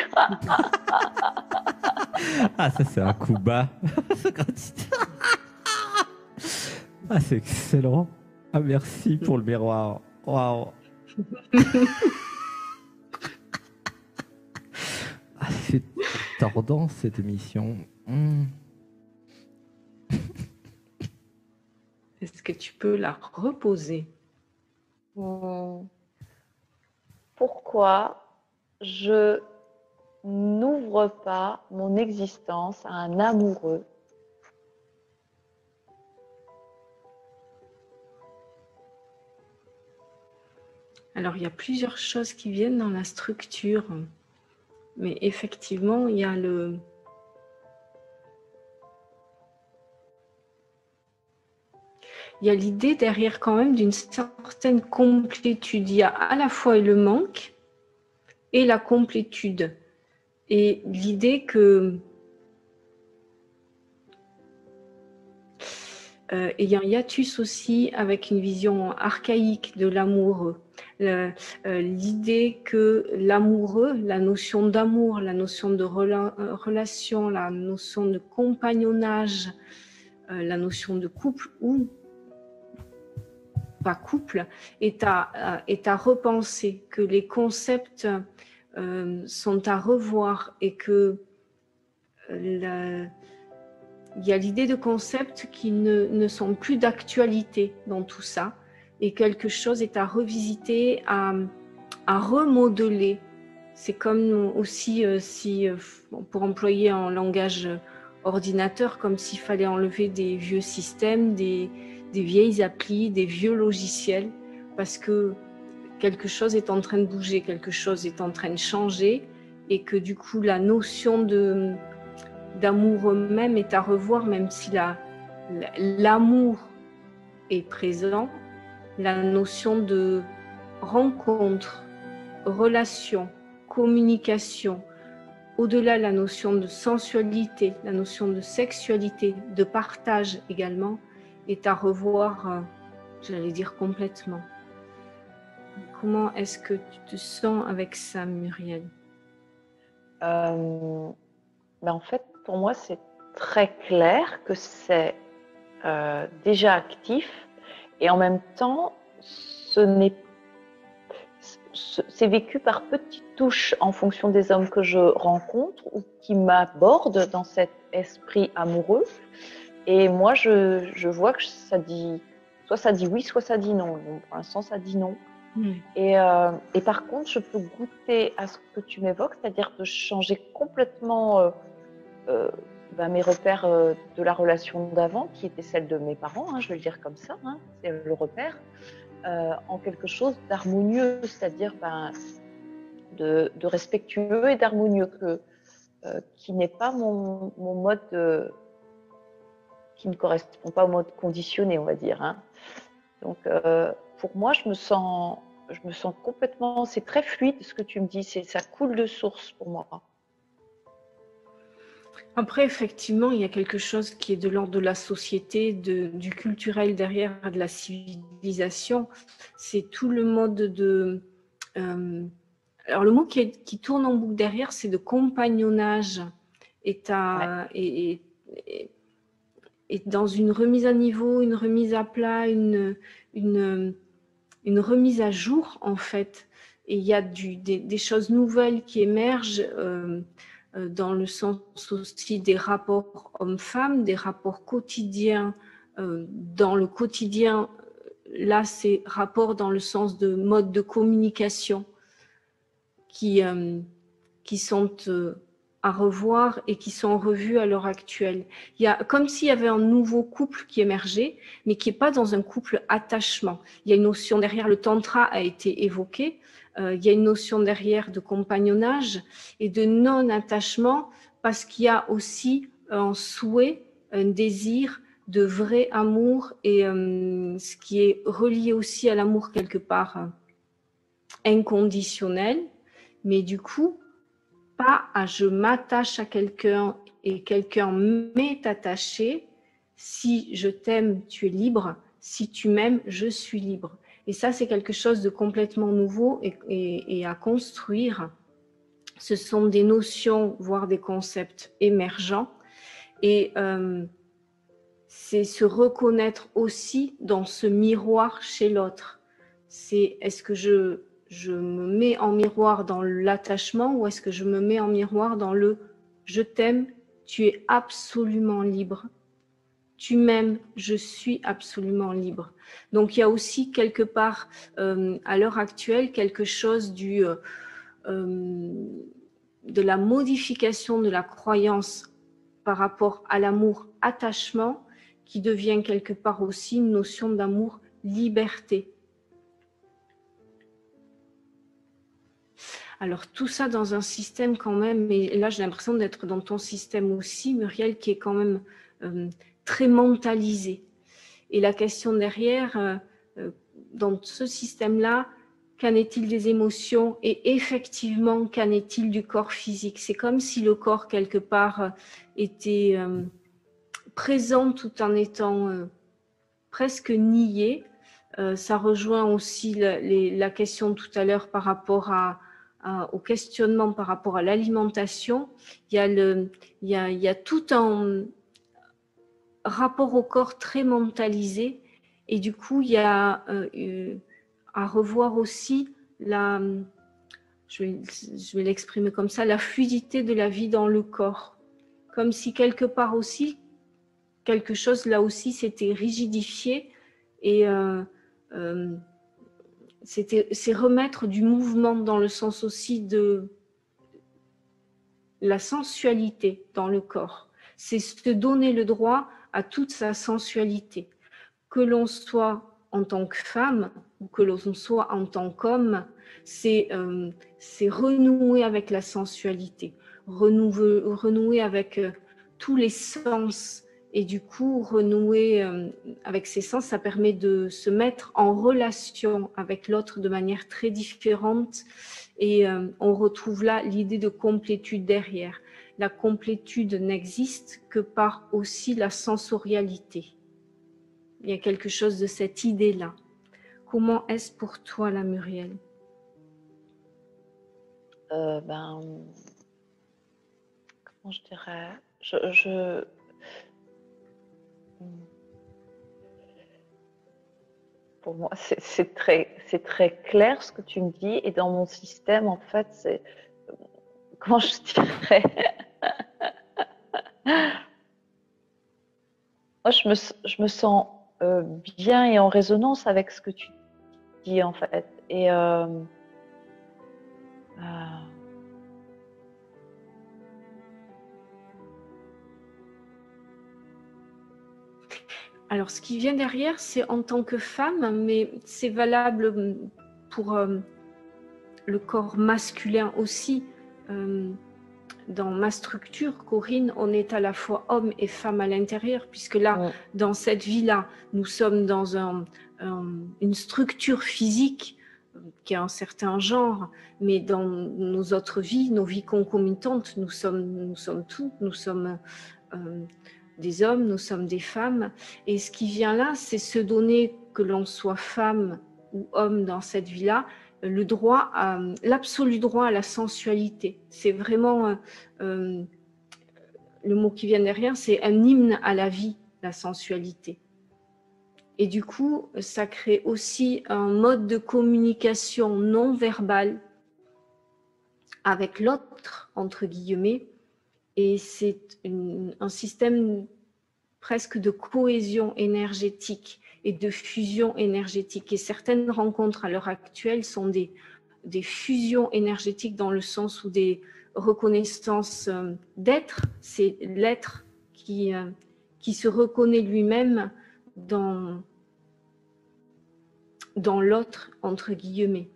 Ah, ça, c'est un coup bas. Ah, c'est excellent. Ah, merci pour le miroir. Waouh. Ah, c'est tordant cette émission. Est-ce que tu peux la reposer? Pourquoi je n'ouvre pas mon existence à un amoureux? Alors, il y a plusieurs choses qui viennent dans la structure. Mais effectivement, il y a l'idée derrière quand même d'une certaine complétude. Il y a à la fois le manque et la complétude. Et l'idée que il y a un hiatus aussi avec une vision archaïque de l'amoureux. L'idée que l'amoureux, la notion d'amour, la notion de relation, la notion de compagnonnage, la notion de couple ou pas couple, est à repenser, que les concepts sont à revoir et que il y a l'idée de concepts qui ne sont plus d'actualité dans tout ça et quelque chose est à revisiter, à remodeler. C'est comme aussi, pour employer un langage ordinateur, comme s'il fallait enlever des vieux systèmes, des vieilles applis, des vieux logiciels, parce que quelque chose est en train de bouger, quelque chose est en train de changer et que du coup la notion d'amour même est à revoir, même si l'amour est présent, la notion de rencontre, relation, communication, au-delà la notion de sensualité, la notion de sexualité, de partage également, est à revoir, j'allais dire complètement. Comment est-ce que tu te sens avec ça, Muriel? En fait, pour moi, c'est très clair que c'est déjà actif et en même temps, c'est vécu par petites touches en fonction des hommes que je rencontre ou qui m'abordent dans cet esprit amoureux. Et moi, je vois que ça dit, soit ça dit oui, soit ça dit non. Donc, pour l'instant, ça dit non. Et par contre, je peux goûter à ce que tu m'évoques, c'est-à-dire de changer complètement mes repères de la relation d'avant, qui était celle de mes parents, je vais le dire comme ça, c'est le repère, en quelque chose d'harmonieux, c'est-à-dire de respectueux et d'harmonieux, qui n'est pas mon mode qui ne correspond pas au mode conditionné, on va dire. Hein. Donc, pour moi, je me sens complètement, c'est très fluide ce que tu me dis, ça coule de source pour moi. Après, effectivement, il y a quelque chose qui est de l'ordre de la société, du culturel derrière, de la civilisation. C'est tout le mode de... alors, le mot qui tourne en boucle derrière, c'est de compagnonnage. Et dans une remise à niveau, une remise à plat, une remise à jour, en fait. Et il y a des choses nouvelles qui émergent dans le sens aussi des rapports hommes-femmes, des rapports quotidiens. Dans le quotidien, là, c'est rapports dans le sens de mode de communication qui sont à revoir et qui sont revus à l'heure actuelle. Il y a comme s'il y avait un nouveau couple qui émergeait, mais qui n'est pas dans un couple attachement. Il y a une notion derrière, le tantra a été évoqué, il y a une notion derrière de compagnonnage et de non-attachement, parce qu'il y a aussi un souhait, un désir de vrai amour, et ce qui est relié aussi à l'amour quelque part inconditionnel, mais du coup, pas à je m'attache à quelqu'un et quelqu'un m'est attaché. Si je t'aime, tu es libre. Si tu m'aimes, je suis libre. Et ça, c'est quelque chose de complètement nouveau et à construire. Ce sont des notions, voire des concepts émergents. Et c'est se reconnaître aussi dans ce miroir chez l'autre. C'est est-ce que je me mets en miroir dans l'attachement ou est-ce que je me mets en miroir dans le je t'aime, tu es absolument libre. Tu m'aimes, je suis absolument libre. Donc il y a aussi quelque part à l'heure actuelle quelque chose de la modification de la croyance par rapport à l'amour attachement qui devient quelque part aussi une notion d'amour liberté. Alors tout ça dans un système quand même, et là j'ai l'impression d'être dans ton système aussi, Muriel, qui est quand même très mentalisé. Et la question derrière, dans ce système-là, qu'en est-il des émotions et effectivement, qu'en est-il du corps physique? C'est comme si le corps, quelque part, était présent tout en étant presque nié. Ça rejoint aussi la question tout à l'heure par rapport au questionnement par rapport à l'alimentation. Il y a tout un rapport au corps très mentalisé et du coup il y a à revoir aussi je vais l'exprimer comme ça, la fluidité de la vie dans le corps, comme si quelque part aussi quelque chose là aussi s'était rigidifié et c'est remettre du mouvement dans le sens aussi de la sensualité dans le corps. C'est se donner le droit à toute sa sensualité. Que l'on soit en tant que femme ou que l'on soit en tant qu'homme, c'est renouer avec la sensualité, renouer avec tous les sens. Et du coup, renouer avec ces sens, ça permet de se mettre en relation avec l'autre de manière très différente. Et on retrouve là l'idée de complétude derrière. La complétude n'existe que par aussi la sensorialité. Il y a quelque chose de cette idée-là. Comment est-ce pour toi, la Muriel? Comment je dirais, pour moi, c'est très clair ce que tu me dis. Et dans mon système, en fait, c'est... Comment je dirais Moi, je me sens bien et en résonance avec ce que tu dis, en fait. Et alors, ce qui vient derrière, c'est en tant que femme, mais c'est valable pour le corps masculin aussi. dans ma structure, Corinne, on est à la fois homme et femme à l'intérieur, puisque là, dans cette vie-là, nous sommes dans une structure physique qui a un certain genre, mais dans nos autres vies, nos vies concomitantes, nous sommes tout, nous sommes des hommes, nous sommes des femmes, et ce qui vient là, c'est se donner, que l'on soit femme ou homme dans cette vie-là, le droit, l'absolu droit à la sensualité. C'est vraiment, le mot qui vient derrière, c'est un hymne à la vie, la sensualité. Et du coup, ça crée aussi un mode de communication non verbal avec l'autre, entre guillemets, et c'est un système presque de cohésion énergétique et de fusion énergétique. Et certaines rencontres à l'heure actuelle sont des fusions énergétiques dans le sens où des reconnaissances d'être, c'est l'être qui se reconnaît lui-même dans l'autre, entre guillemets.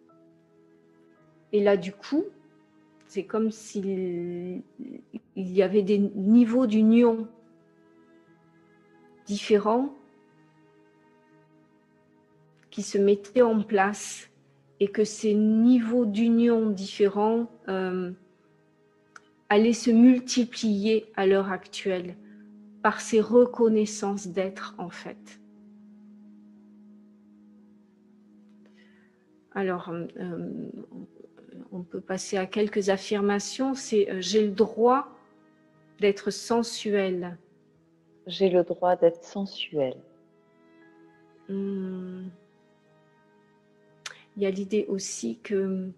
Et là, du coup, c'est comme s'il y avait des niveaux d'union différents qui se mettaient en place et que ces niveaux d'union différents allaient se multiplier à l'heure actuelle par ces reconnaissances d'être, en fait. Alors, on peut passer à quelques affirmations. C'est j'ai le droit d'être sensuel. J'ai le droit d'être sensuel. Il y a l'idée aussi que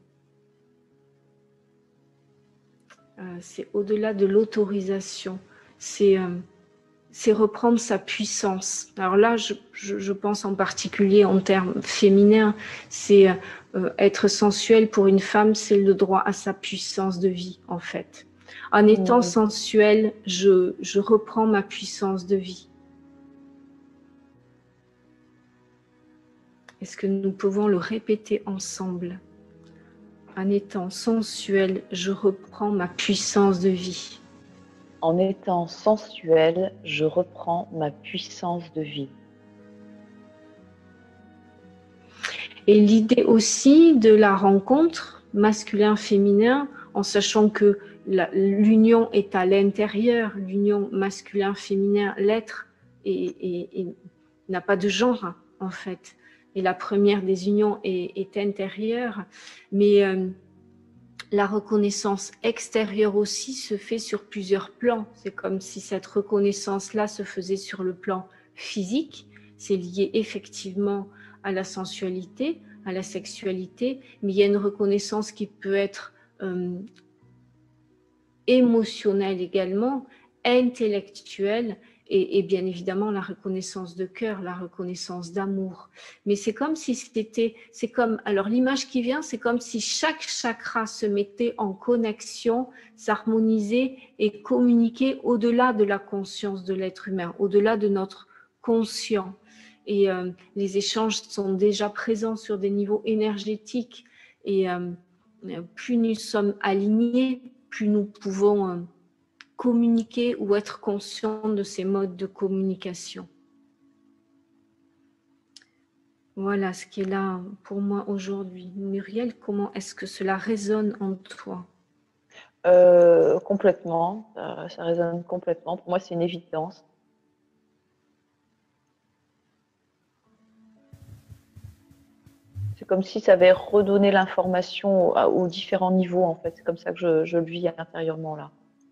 c'est au-delà de l'autorisation. C'est reprendre sa puissance. Alors là, je pense en particulier en termes féminins, c'est être sensuel pour une femme, c'est le droit à sa puissance de vie, en fait. En étant sensuelle, je reprends ma puissance de vie. Est-ce que nous pouvons le répéter ensemble? En étant sensuelle, je reprends ma puissance de vie. En étant sensuelle, je reprends ma puissance de vie. Et l'idée aussi de la rencontre masculin-féminin, en sachant que l'union est à l'intérieur, l'union masculin-féminin, l'être n'a pas de genre en fait. Et la première des unions est intérieure, mais la reconnaissance extérieure aussi se fait sur plusieurs plans. C'est comme si cette reconnaissance-là se faisait sur le plan physique. C'est lié effectivement à la sensualité, à la sexualité, mais il y a une reconnaissance qui peut être émotionnelle également, intellectuelle, et bien évidemment la reconnaissance de cœur, la reconnaissance d'amour. Mais c'est comme si alors l'image qui vient, c'est comme si chaque chakra se mettait en connexion, s'harmonisait et communiquait au-delà de la conscience de l'être humain, au-delà de notre conscient. Et les échanges sont déjà présents sur des niveaux énergétiques, et plus nous sommes alignés, plus nous pouvons communiquer ou être conscients de ces modes de communication. Voilà ce qui est là pour moi aujourd'hui. Muriel, comment est-ce que cela résonne en toi? Complètement, ça résonne complètement. Pour moi, c'est une évidence. C'est comme si ça avait redonné l'information aux différents niveaux, en fait. C'est comme ça que je le vis intérieurement, là.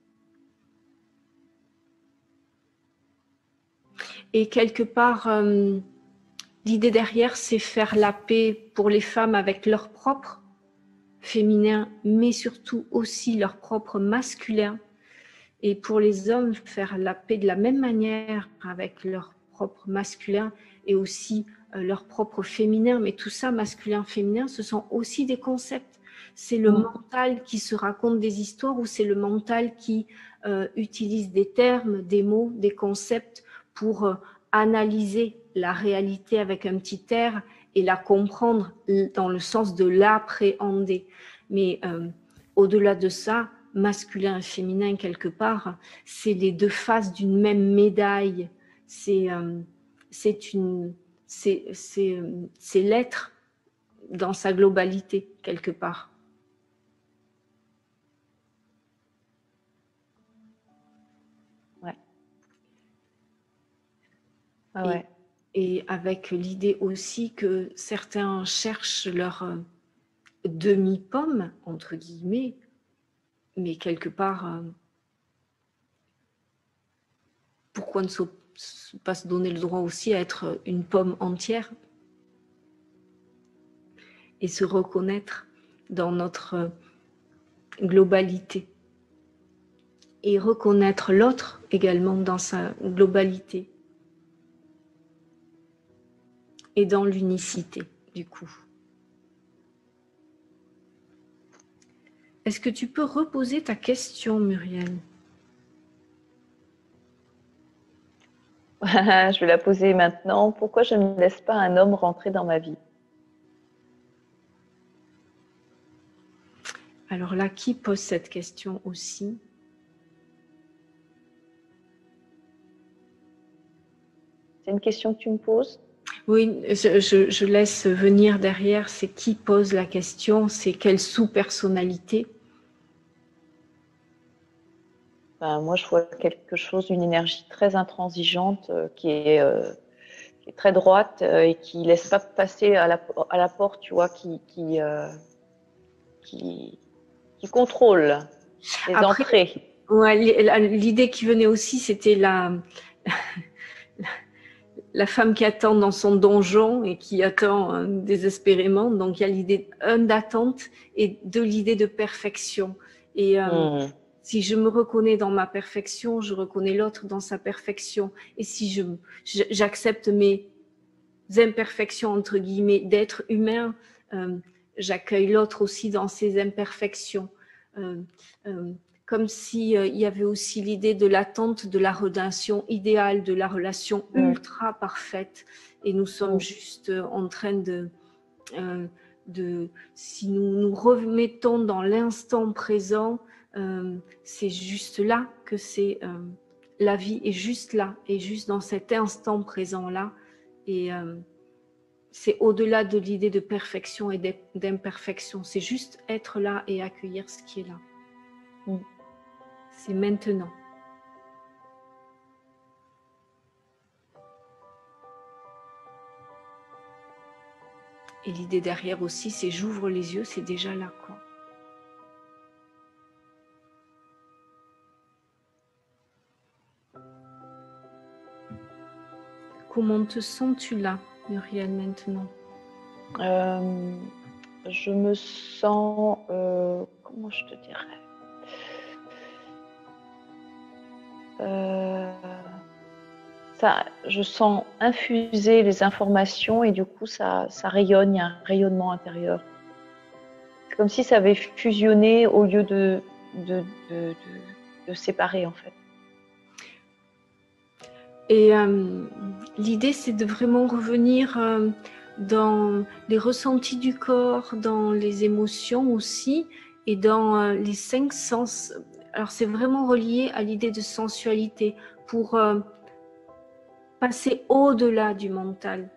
Et quelque part, l'idée derrière, c'est faire la paix pour les femmes avec leur propre féminin, mais surtout aussi leur propre masculin. Et pour les hommes, faire la paix de la même manière avec leur propre masculin et aussi leur propre féminin. Mais tout ça, masculin, féminin, ce sont aussi des concepts. C'est le mental qui se raconte des histoires, ou c'est le mental qui utilise des termes, des mots, des concepts pour analyser la réalité avec un petit R et la comprendre dans le sens de l'appréhender. Mais au-delà de ça, masculin et féminin quelque part, c'est les deux faces d'une même médaille. C'est l'être dans sa globalité quelque part. Ouais. Ah ouais. Et avec l'idée aussi que certains cherchent leur demi-pomme, entre guillemets, mais quelque part, pourquoi ne pas se donner le droit aussi à être une pomme entière et se reconnaître dans notre globalité et reconnaître l'autre également dans sa globalité et dans l'unicité du coup. Est-ce que tu peux reposer ta question, Muriel? Je vais la poser maintenant. Pourquoi je ne laisse pas un homme rentrer dans ma vie? Alors là, qui pose cette question aussi? C'est une question que tu me poses? Oui, je laisse venir derrière. C'est qui pose la question? C'est quelle sous-personnalité? Ben, moi, je vois quelque chose, une énergie très intransigeante qui est très droite et qui laisse pas passer à la porte, tu vois, qui contrôle les Après, entrées. ouais, l'idée qui venait aussi, c'était la femme qui attend dans son donjon et qui attend désespérément. Donc, il y a l'idée d'attente et de l'idée de perfection. Et si je me reconnais dans ma perfection, je reconnais l'autre dans sa perfection. Et si j'accepte mes imperfections, entre guillemets, d'être humain, j'accueille l'autre aussi dans ses imperfections. Comme s'il y avait aussi l'idée de l'attente de la relation idéale, de la relation ultra parfaite. Et nous sommes juste en train de si nous nous remettons dans l'instant présent, c'est juste là que c'est la vie est juste là, et juste dans cet instant présent-là. Et c'est au-delà de l'idée de perfection et d'imperfection. C'est juste être là et accueillir ce qui est là. C'est maintenant. Et l'idée derrière aussi, c'est j'ouvre les yeux, c'est déjà là, quoi. Comment te sens-tu là, Muriel, maintenant? Je me sens, comment je te dirais, je sens infuser les informations et du coup ça rayonne, il y a un rayonnement intérieur. C'est comme si ça avait fusionné au lieu de séparer en fait. Et l'idée, c'est de vraiment revenir dans les ressentis du corps, dans les émotions aussi, et dans les 5 sens. Alors, c'est vraiment relié à l'idée de sensualité pour passer au-delà du mental.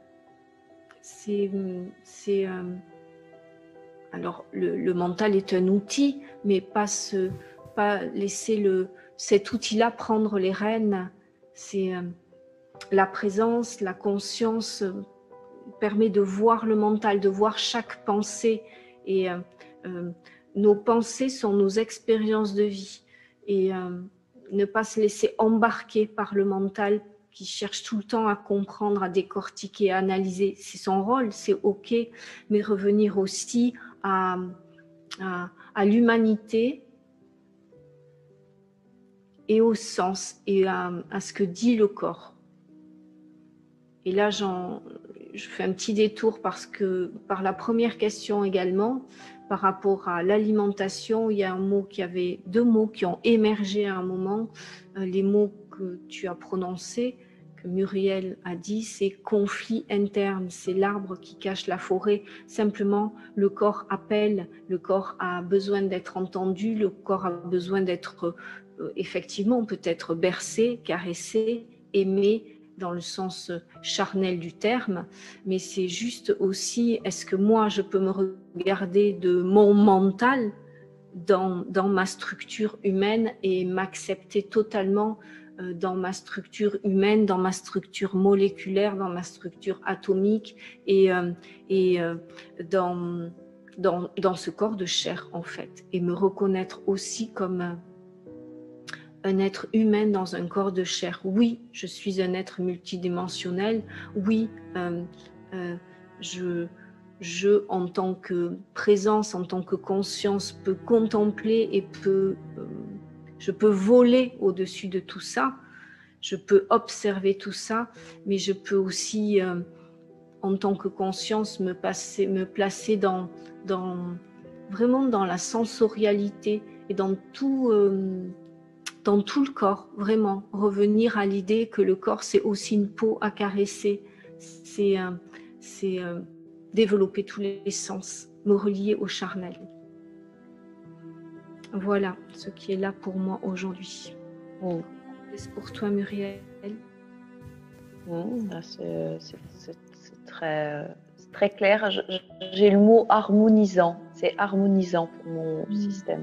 Alors, le mental est un outil, mais pas laisser cet outil-là prendre les rênes. C'est la présence, la conscience permet de voir le mental, de voir chaque pensée. Et nos pensées sont nos expériences de vie. Et ne pas se laisser embarquer par le mental qui cherche tout le temps à comprendre, à décortiquer, à analyser. C'est son rôle, c'est OK, mais revenir aussi à l'humanité et au sens et à ce que dit le corps. Et là, je fais un petit détour parce que par la première question également, par rapport à l'alimentation, il y a deux mots qui ont émergé à un moment, les mots que tu as prononcés, que Muriel a dit, c'est conflit interne, c'est l'arbre qui cache la forêt. Simplement, le corps appelle, le corps a besoin d'être entendu, le corps a besoin d'être effectivement peut-être bercé, caressé, aimé dans le sens charnel du terme, mais c'est juste aussi, est-ce que moi je peux me regarder de mon mental dans ma structure humaine et m'accepter totalement dans ma structure humaine, dans ma structure moléculaire, dans ma structure atomique et dans ce corps de chair en fait, et me reconnaître aussi comme un être humain dans un corps de chair. Oui, je suis un être multidimensionnel. Oui, je, en tant que présence, en tant que conscience, peux contempler et je peux voler au-dessus de tout ça. Je peux observer tout ça, mais je peux aussi, en tant que conscience, me placer vraiment dans la sensorialité et dans tout le corps, vraiment. Revenir à l'idée que le corps, c'est aussi une peau à caresser. C'est développer tous les sens, me relier au charnel. Voilà ce qui est là pour moi aujourd'hui. Mm. C'est pour toi, Muriel. C'est très clair. J'ai le mot harmonisant. C'est harmonisant pour mon système.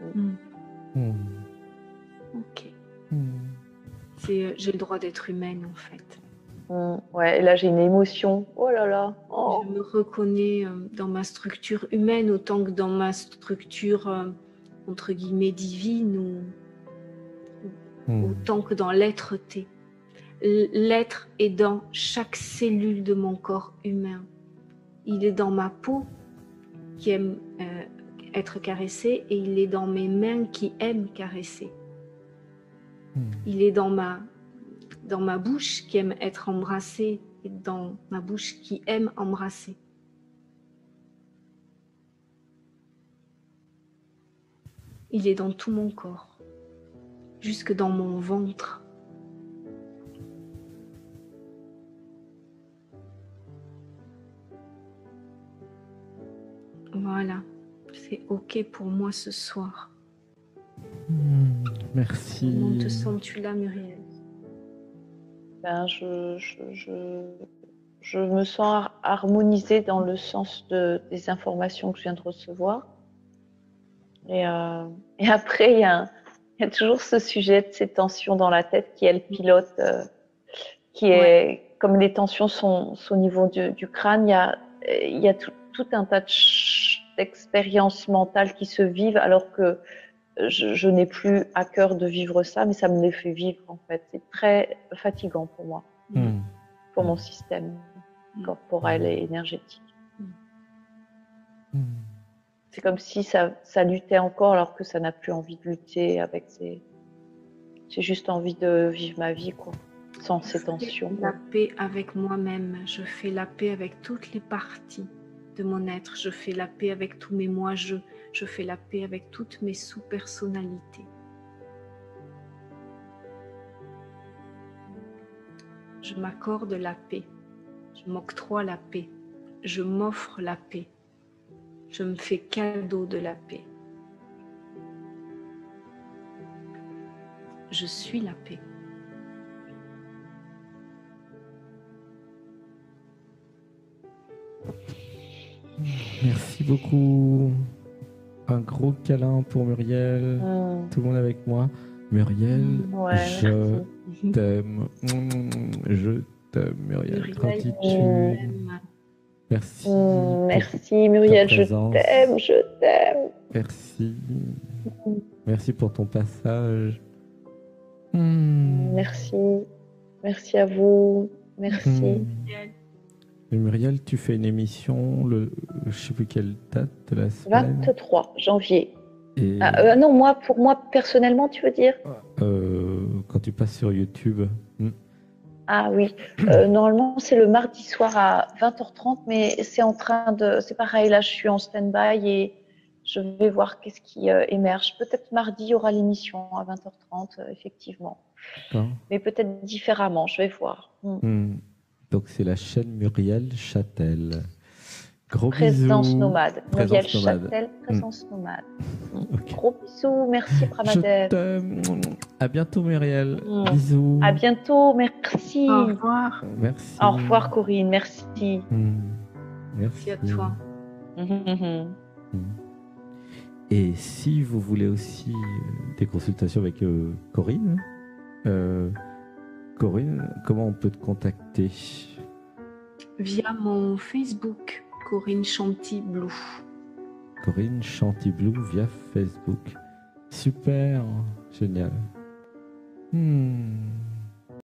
Ok. J'ai le droit d'être humaine, en fait. Ouais, et là j'ai une émotion. Oh là là. Oh. Je me reconnais dans ma structure humaine autant que dans ma structure entre guillemets divine ou autant que dans l'être-té. L'être est dans chaque cellule de mon corps humain. Il est dans ma peau qui aime être caressée et il est dans mes mains qui aiment caresser. Il est dans ma bouche qui aime être embrassée et dans ma bouche qui aime embrasser. Il est dans tout mon corps, jusque dans mon ventre. Voilà, c'est ok pour moi ce soir. Merci. Comment te sens-tu là, Muriel? Ben, je me sens harmonisée dans le sens des informations que je viens de recevoir. Et après, il y a toujours ce sujet de ces tensions dans la tête qui est le pilote, qui est, comme les tensions sont au niveau du crâne, il y a tout un tas d'expériences mentales qui se vivent alors que je n'ai plus à cœur de vivre ça, mais ça me les fait vivre en fait. C'est très fatigant pour moi, pour mon système corporel et énergétique. C'est comme si ça luttait encore alors que ça n'a plus envie de lutter avec J'ai juste envie de vivre ma vie, quoi, sans ces tensions. La paix avec moi-même, je fais la paix avec toutes les parties de mon être, je fais la paix avec tous mes moi, je fais la paix avec toutes mes sous-personnalités. Je m'accorde la paix, je m'octroie la paix, je m'offre la paix, je me fais cadeau de la paix. Je suis la paix. Merci beaucoup. Un gros câlin pour Muriel. Tout le monde avec moi. Muriel, je t'aime. Je t'aime, Muriel. Gratitude. Merci. Merci Muriel, je t'aime. Merci. Merci pour ton passage. Merci à vous. Merci. Et Muriel, tu fais une émission je ne sais plus quelle date de la semaine. 23 janvier. Et... non, pour moi personnellement, tu veux dire quand tu passes sur YouTube. Ah oui, normalement c'est le mardi soir à 20h30, mais c'est pareil, là je suis en stand-by et Je vais voir qu'est-ce qui émerge. Peut-être mardi, il y aura l'émission à 20h30, effectivement. D'accord. Mais peut-être différemment, je vais voir. Donc c'est la chaîne Muriel Châtel. Gros Présence bisous. nomade. Présence Muriel nomade. Châtel, présence nomade. Ok. Gros bisous, merci Je Pramadev. t'aime. À bientôt Muriel. Bisous. À bientôt, merci. Au revoir. Merci. Au revoir Corinne, merci. Merci à toi. Et si vous voulez aussi des consultations avec Corinne, Corinne, comment on peut te contacter? Via mon Facebook, Corinne Chanty-Blue. Corinne Chanty-Blue via Facebook. Super, génial.